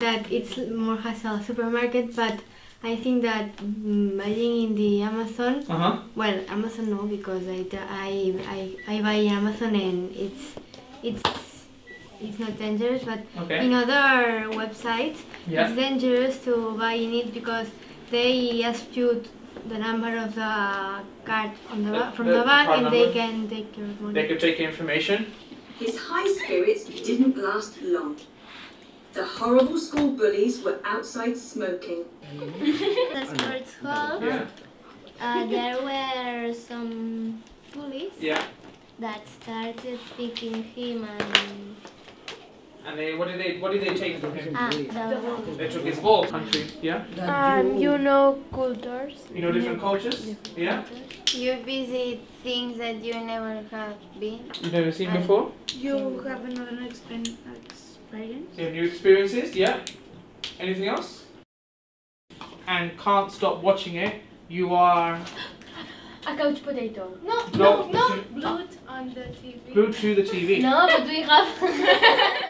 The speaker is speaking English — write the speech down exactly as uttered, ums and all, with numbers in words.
that it's more as a supermarket, but I think that mm, buying in the Amazon, uh-huh. well, Amazon no, because I, I, I, I buy in Amazon and it's it's it's not dangerous, but okay. in other websites yeah. it's dangerous to buy in it because they ask you the number of the card on the, the from the, the bank and number. they can take your money. They could take your information. His high spirits didn't last long. The horrible school bullies were outside smoking. The sports hall, yeah. uh, there were some bullies yeah. that started picking him and... And they, what did they, what did they take from him? Ah, the They took his ball country, yeah? Um, you know cultures. You know different cultures? Different yeah? cultures. You visit things that you never have been. You've never seen and before? You have another experience. You have new experiences, yeah? Anything else? And can't stop watching it. You are... A couch potato. No, no, no, no. Glued on the T V. Glued to the T V. No, but we have...